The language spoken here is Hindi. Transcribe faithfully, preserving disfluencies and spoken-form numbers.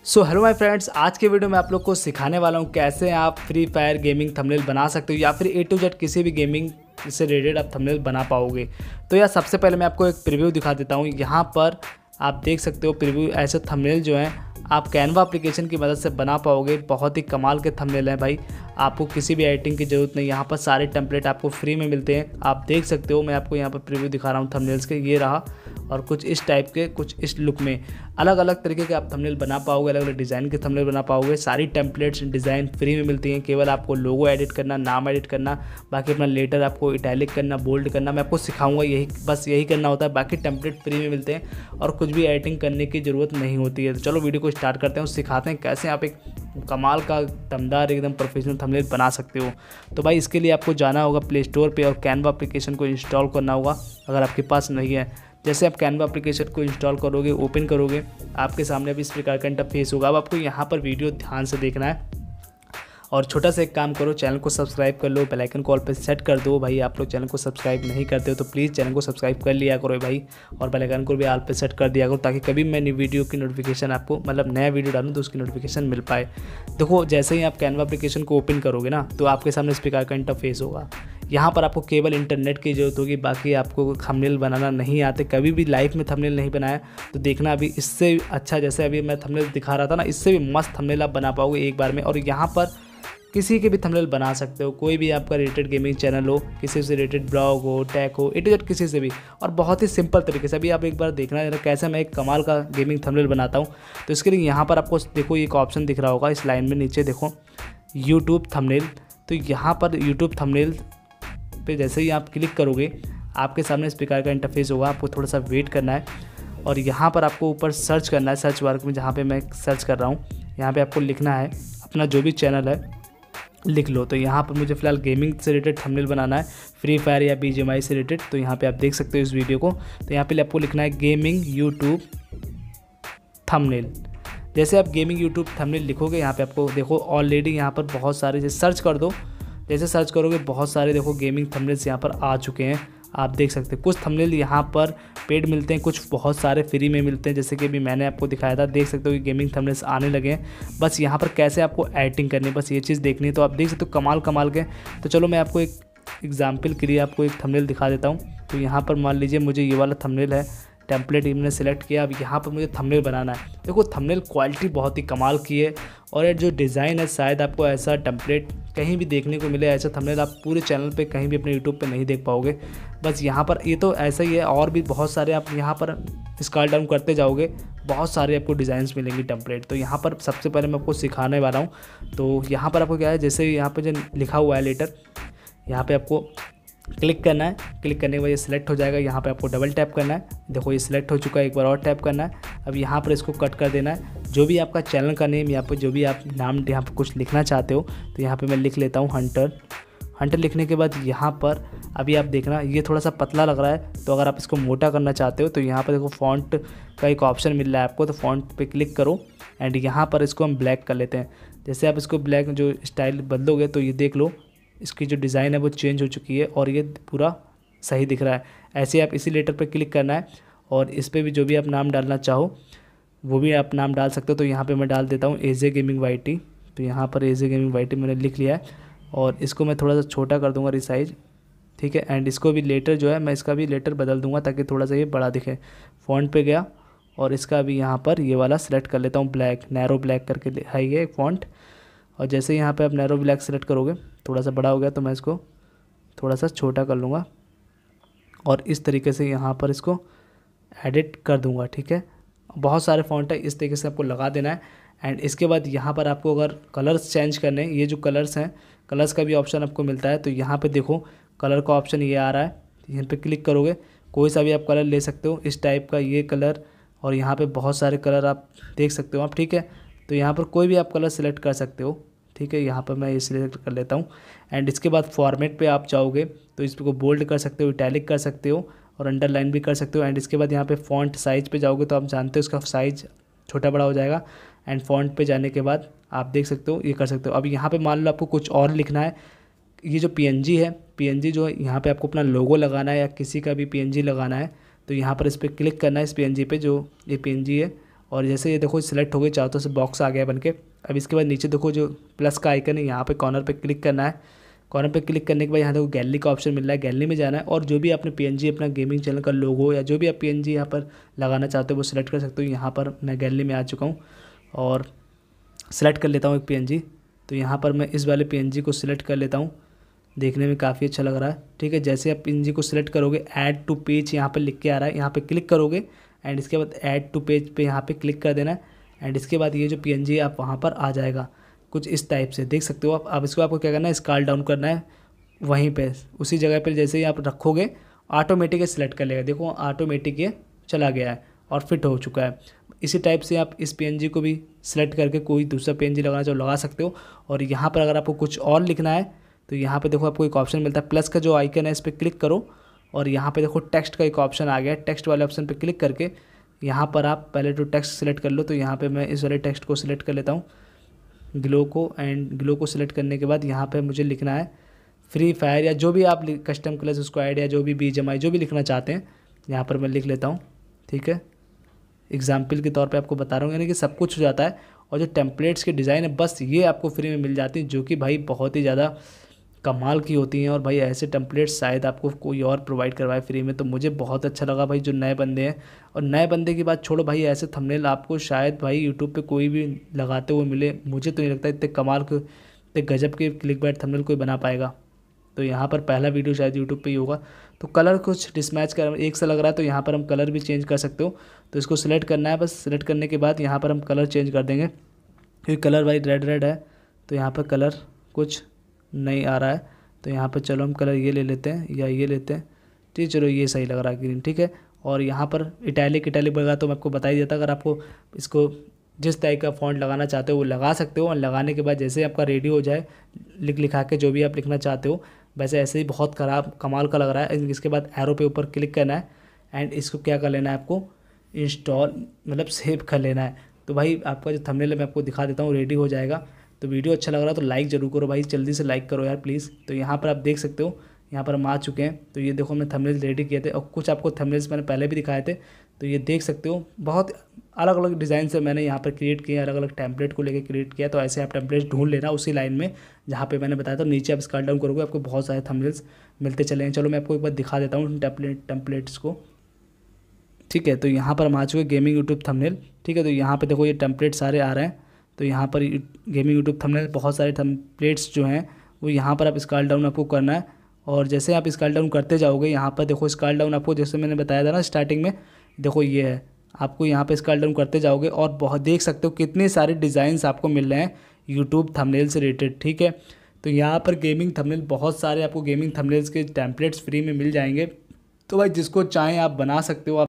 सो हेलो माय फ्रेंड्स, आज के वीडियो में आप लोग को सिखाने वाला हूँ कैसे आप फ्री फायर गेमिंग थंबनेल बना सकते हो या फिर ए टू जेड किसी भी गेमिंग से रिलेटेड आप थंबनेल बना पाओगे। तो यार सबसे पहले मैं आपको एक प्रीव्यू दिखा देता हूँ। यहाँ पर आप देख सकते हो प्रीव्यू ऐसे थंबनेल जो हैं आप कैनवा एप्लीकेशन की मदद से बना पाओगे। बहुत ही कमाल के थंबनेल हैं भाई, आपको किसी भी एडिटिंग की ज़रूरत नहीं। यहाँ पर सारे टेम्पलेट आपको फ्री में मिलते हैं, आप देख सकते हो। मैं आपको यहाँ पर प्रीव्यू दिखा रहा हूँ थंबनेल्स के, ये रहा। और कुछ इस टाइप के, कुछ इस लुक में अलग अलग तरीके के आप थंबनेल बना पाओगे, अलग अलग डिज़ाइन के थंबनेल बना पाओगे। सारी टेम्पलेट्स डिज़ाइन फ्री में मिलती हैं, केवल आपको लोगो एडिट करना, नाम एडिट करना, बाकी अपना लेटर आपको इटैलिक करना, बोल्ड करना मैं आपको सिखाऊंगा। यही बस यही करना होता है, बाकी टेम्पलेट फ्री में मिलते हैं और कुछ भी एडिटिंग करने की ज़रूरत नहीं होती है। तो चलो वीडियो को स्टार्ट करते हैं, सिखाते हैं कैसे आप एक कमाल का दमदार एकदम प्रोफेशनल थंबनेल बना सकते हो। तो भाई इसके लिए आपको जाना होगा प्ले स्टोर पे और कैनवा एप्लीकेशन को इंस्टॉल करना होगा अगर आपके पास नहीं है। जैसे आप कैनवा एप्लीकेशन को इंस्टॉल करोगे, ओपन करोगे, आपके सामने भी इस प्रकार का इंटरफेस होगा। अब आपको यहाँ पर वीडियो ध्यान से देखना है और छोटा सा एक काम करो, चैनल को सब्सक्राइब कर लो, बेल आइकन कॉल पे सेट कर दो। भाई आप लोग चैनल को सब्सक्राइब नहीं करते हो तो प्लीज़ चैनल को सब्सक्राइब कर लिया करो भाई, और बेल आइकन को भी ऑल पे सेट कर दिया करो ताकि कभी मैं नई वीडियो की नोटिफिकेशन आपको, मतलब नया वीडियो डालूँ तो उसकी नोटिफिकेशन मिल पाए। देखो जैसे ही आप कैनवा एप्लीकेशन को ओपन करोगे ना तो आपके सामने इस प्रकार का इंटरफेस होगा। यहाँ पर आपको केवल इंटरनेट की ज़रूरत होगी, बाकी आपको थंबनेल बनाना नहीं आते, कभी भी लाइफ में थंबनेल नहीं बनाया तो देखना अभी इससे अच्छा, जैसे अभी मैं थंबनेल दिखा रहा था ना, इससे भी मस्त थंबनेल आप बना पाओगे एक बार में। और यहाँ पर किसी के भी थंबनेल बना सकते हो, कोई भी आपका रिलेटेड गेमिंग चैनल हो, किसी से रिलेटेड ब्लॉग हो, टैग हो, ए टू जेड किसी से भी, और बहुत ही सिंपल तरीके से। अभी आप एक बार देखना है कैसे मैं एक कमाल का गेमिंग थंबनेल बनाता हूँ। तो इसके लिए यहाँ पर आपको देखो एक ऑप्शन दिख रहा होगा इस लाइन में नीचे, देखो यूट्यूब थंबनेल। तो यहाँ पर यूट्यूब थंबनेल पे जैसे ही आप क्लिक करोगे आपके सामने इस प्रकार का इंटरफेस होगा। आपको थोड़ा सा वेट करना है और यहाँ पर आपको ऊपर सर्च करना है, सर्च बार में जहाँ पे मैं सर्च कर रहा हूँ यहाँ पे आपको लिखना है अपना जो भी चैनल है, लिख लो। तो यहाँ पर मुझे फ़िलहाल गेमिंग से रिलेटेड थंबनेल बनाना है, फ्री फायर या बीजीएमआई से रिलेटेड। तो यहाँ पे आप देख सकते हो इस वीडियो को। तो यहाँ पे आपको लिखना है गेमिंग यूट्यूब थंबनेल। जैसे आप गेमिंग यूट्यूब थंबनेल लिखोगे यहाँ पे आपको देखो ऑलरेडी यहाँ पर बहुत सारे, जैसे सर्च कर दो, जैसे सर्च करोगे बहुत सारे देखो गेमिंग थंबनेल्स यहाँ पर आ चुके हैं। आप देख सकते हैं कुछ थंबनेल यहाँ पर पेड मिलते हैं, कुछ बहुत सारे फ्री में मिलते हैं, जैसे कि अभी मैंने आपको दिखाया था। देख सकते हो कि गेमिंग थंबनेल्स आने लगे हैं। बस यहाँ पर कैसे आपको एडिटिंग करनी है, बस ये चीज़ देखनी है। तो आप देख सकते हो कमाल कमाल के। तो चलो मैं आपको एक एग्जाम्पल के लिए आपको एक थंबनेल दिखा देता हूँ। तो यहाँ पर मान लीजिए मुझे ये वाला थंबनेल है, टेम्पलेट मैंने सेलेक्ट किया। अब यहाँ पर मुझे थंबनेल बनाना है। देखो थंबनेल क्वालिटी बहुत ही कमाल की है और ये जो डिज़ाइन है शायद आपको ऐसा टेम्पलेट कहीं भी देखने को मिले, ऐसा थंबनेल आप पूरे चैनल पे कहीं भी अपने यूट्यूब पे नहीं देख पाओगे। बस यहाँ पर ये तो ऐसा ही है, और भी बहुत सारे आप यहाँ पर स्क्रॉल डाउन करते जाओगे बहुत सारे आपको डिज़ाइंस मिलेंगे टेम्पलेट। तो यहाँ पर सबसे पहले मैं आपको सिखाने वाला हूँ। तो यहाँ पर आपको क्या है, जैसे यहाँ पर जो लिखा हुआ है लेटर, यहाँ पर आपको क्लिक करना है। क्लिक करने के बाद ये सिलेक्ट हो जाएगा। यहाँ पे आपको डबल टैप करना है, देखो ये सिलेक्ट हो चुका है, एक बार और टैप करना है। अब यहाँ पर इसको कट कर देना है। जो भी आपका चैनल का नेम, यहाँ पर जो भी आप नाम यहाँ पर कुछ लिखना चाहते हो तो यहाँ पे मैं लिख लेता हूँ हंटर। हंटर लिखने के बाद यहाँ पर अभी आप देखना ये थोड़ा सा पतला लग रहा है, तो अगर आप इसको मोटा करना चाहते हो तो यहाँ पर देखो फॉन्ट का एक ऑप्शन मिल रहा है आपको, तो फॉन्ट पे क्लिक करो एंड यहाँ पर इसको हम ब्लैक कर लेते हैं। जैसे आप इसको ब्लैक जो स्टाइल बदलोगे तो ये देख लो इसकी जो डिज़ाइन है वो चेंज हो चुकी है और ये पूरा सही दिख रहा है। ऐसे आप इसी लेटर पर क्लिक करना है और इस पर भी जो भी आप नाम डालना चाहो वो भी आप नाम डाल सकते हो। तो यहाँ पे मैं डाल देता हूँ एजे गेमिंग वाई टी। तो यहाँ पर एजे गेमिंग वाई टी मैंने लिख लिया है और इसको मैं थोड़ा सा छोटा कर दूँगा रिसाइज, ठीक है। एंड इसको भी लेटर जो है मैं इसका भी लेटर बदल दूँगा ताकि थोड़ा सा ये बड़ा दिखे। फ़ॉन्ट पे गया और इसका भी यहाँ पर ये वाला सेलेक्ट कर लेता हूँ, ब्लैक, नैरो ब्लैक करके है ये फ़ॉन्ट। और जैसे यहाँ पे आप नैरो ब्लैक सेलेक्ट करोगे थोड़ा सा बड़ा हो गया तो मैं इसको थोड़ा सा छोटा कर लूँगा और इस तरीके से यहाँ पर इसको एडिट कर दूँगा, ठीक है। बहुत सारे फ़ॉन्ट है, इस तरीके से आपको लगा देना है। एंड इसके बाद यहाँ पर आपको अगर कलर्स चेंज करने हैं, ये जो कलर्स हैं कलर्स का भी ऑप्शन आपको मिलता है। तो यहाँ पर देखो कलर का ऑप्शन ये आ रहा है, यहाँ पर क्लिक करोगे कोई सा भी आप कलर ले सकते हो, इस टाइप का ये कलर, और यहाँ पर बहुत सारे कलर आप देख सकते हो आप, ठीक है। तो यहाँ पर कोई भी आप कलर सेलेक्ट कर सकते हो, ठीक है। यहाँ पर मैं ये सिलेक्ट कर लेता हूँ एंड इसके बाद फॉर्मेट पे आप जाओगे तो इसको बोल्ड कर सकते हो, इटैलिक कर सकते हो और अंडरलाइन भी कर सकते हो। एंड इसके बाद यहाँ पे फ़ॉन्ट साइज़ पे जाओगे तो आप जानते हो इसका साइज़ छोटा बड़ा हो जाएगा। एंड फ़ॉन्ट पे जाने के बाद आप देख सकते हो ये कर सकते हो। अब यहाँ पे मान लो आपको कुछ और लिखना है, ये जो पीएनजी है, पीएनजी जो है यहाँ पर आपको अपना लोगो लगाना है या किसी का भी पीएनजी लगाना है तो यहाँ पर इस पर क्लिक करना है, इस पीएनजी पे जो ये पीएनजी है, और जैसे ये देखो सिलेक्ट हो गई, चारों तरफ से बॉक्स आ गया बन के। अब इसके बाद नीचे देखो जो प्लस का आइकन है, यहाँ पे कॉर्नर पे क्लिक करना है। कॉर्नर पे क्लिक करने के बाद यहाँ देखो गैलरी का ऑप्शन मिल रहा है, गैलरी में जाना है और जो भी आपने पीएनजी अपना गेमिंग चैनल का लोगो या जो भी आप पीएनजी यहाँ पर लगाना चाहते हो वो सिलेक्ट कर सकते हो। यहाँ पर मैं गैलरी में आ चुका हूँ और सिलेक्ट कर लेता हूँ एक पीएनजी। तो यहाँ पर मैं इस वाले पीएनजी को सिलेक्ट कर लेता हूँ, देखने में काफ़ी अच्छा लग रहा है। ठीक है, जैसे आप पीएनजी को सिलेक्ट करोगे ऐड टू पेज यहाँ पर लिख के आ रहा है, यहाँ पे क्लिक करोगे एंड इसके बाद ऐड टू पेज पे यहाँ पे क्लिक कर देना है एंड इसके बाद ये जो पीएनजी आप वहाँ पर आ जाएगा कुछ इस टाइप से, देख सकते हो आप। अब इसको आपको क्या करना है, स्क्रॉल डाउन करना है वहीं पे उसी जगह पर, जैसे ही आप रखोगे ऑटोमेटिक सेलेक्ट कर लेगा। देखो ऑटोमेटिक ये चला गया है और फिट हो चुका है। इसी टाइप से आप इस पीएनजी को भी सिलेक्ट करके कोई दूसरा पीएनजी लगाना चाहो लगा सकते हो। और यहाँ पर अगर आपको कुछ और लिखना है तो यहाँ पे देखो आपको एक ऑप्शन मिलता है, प्लस का जो आइकन है इस पर क्लिक करो और यहाँ पे देखो टेक्स्ट का एक ऑप्शन आ गया है। टेक्स्ट वाले ऑप्शन पे क्लिक करके यहाँ पर आप पहले तो टेक्स्ट सिलेक्ट कर लो। तो यहाँ पे मैं इस वाले टेक्स्ट को सिलेक्ट कर लेता हूँ, ग्लो को, एंड ग्लो को सिलेक्ट करने के बाद यहाँ पे मुझे लिखना है फ्री फायर या जो भी आप कस्टम क्लास स्क्वाड या जो भी बीजीएमआई जो भी लिखना चाहते हैं यहाँ पर मैं लिख लेता हूँ। ठीक है, एग्जाम्पल के तौर पे आपको बता रहा हूँ, यानी कि सब कुछ हो जाता है। और जो टेम्पलेट्स के डिज़ाइन है बस ये आपको फ्री में मिल जाती है, जो कि भाई बहुत ही ज़्यादा कमाल की होती हैं। और भाई ऐसे टेम्पलेट्स शायद आपको कोई और प्रोवाइड करवाए फ्री में, तो मुझे बहुत अच्छा लगा भाई। जो नए बंदे हैं, और नए बंदे की बात छोड़ो भाई, ऐसे थंबनेल आपको शायद भाई यूट्यूब पे कोई भी लगाते हुए मिले। मुझे तो नहीं लगता इतने कमाल के, इतने गजब के क्लिकबैट थंबनेल कोई बना पाएगा। तो यहाँ पर पहला वीडियो शायद यूट्यूब पे ही होगा। तो कलर कुछ डिसमैच कर एक सा लग रहा है, तो यहाँ पर हम कलर भी चेंज कर सकते हो। तो इसको सिलेक्ट करना है, बस सिलेक्ट करने के बाद यहाँ पर हम कलर चेंज कर देंगे, क्योंकि कलर भाई रेड रेड है तो यहाँ पर कलर कुछ नहीं आ रहा है। तो यहाँ पर चलो हम कलर ये ले लेते हैं या ये लेते हैं। ठीक, चलो ये सही लग रहा है ग्रीन। ठीक है, और यहाँ पर इटैलिक इटैलिक वगैरह तो मैं आपको बता ही देता। अगर आपको इसको जिस टाइप का फॉन्ट लगाना चाहते हो वो लगा सकते हो, और लगाने के बाद जैसे आपका रेडी हो जाए लिख लिखा के जो भी आप लिखना चाहते हो, वैसे ऐसे ही बहुत ख़राब कमाल का लग रहा है। इसके बाद एरो पे ऊपर क्लिक करना है एंड इसको क्या कर लेना है, आपको इंस्टॉल मतलब सेव कर लेना है। तो भाई आपका जो थंबनेल है मैं आपको दिखा देता हूँ, रेडी हो जाएगा। तो वीडियो अच्छा लग रहा है तो लाइक जरूर करो भाई, जल्दी से लाइक करो यार प्लीज़। तो यहाँ पर आप देख सकते हो, यहाँ पर हम आ चुके हैं। तो ये देखो हमने थंबनेल रेडी किए थे, और कुछ आपको थंबनेल्स मैंने पहले भी दिखाए थे। तो ये देख सकते हो बहुत अलग अलग डिज़ाइन से मैंने यहाँ पर क्रिएट किए, अलग अलग टेम्पलेट को लेकर क्रिएट किया। तो ऐसे आप टेम्पलेट ढूंढ लेना उसी लाइन में जहाँ पे मैंने बताया था। नीचे आप स्क्रॉल डाउन करोगे आपको बहुत सारे थंबनेल्स मिलते चले हैं। चलो मैं आपको एक बार दिखा देता हूँ टेम्पलेट टेम्पलेट्स को। ठीक है, तो यहाँ पर हम आ चुके गेमिंग यूट्यूब थंबनेल। ठीक है, तो यहाँ पर देखो ये टेम्पलेट सारे आ रहे हैं। तो यहाँ पर गेमिंग यूट्यूब थंबनेल बहुत सारे थंबनेल्स जो हैं वो यहाँ पर आप स्क्रॉल डाउन आपको करना है। और जैसे आप स्क्रॉल डाउन करते जाओगे यहाँ पर देखो स्क्रॉल डाउन आपको जैसे मैंने बताया था ना स्टार्टिंग में, देखो ये है, आपको यहाँ पे स्क्रॉल डाउन करते जाओगे और बहुत देख सकते हो कितने सारे डिज़ाइंस आपको मिल रहे हैं यूट्यूब थंबनेल से रिलेटेड। ठीक है, तो यहाँ पर गेमिंग थंबनेल बहुत सारे आपको गेमिंग थंबनेल्स के टेम्पलेट्स फ्री में मिल जाएंगे। तो भाई जिसको चाहें आप बना सकते हो। आप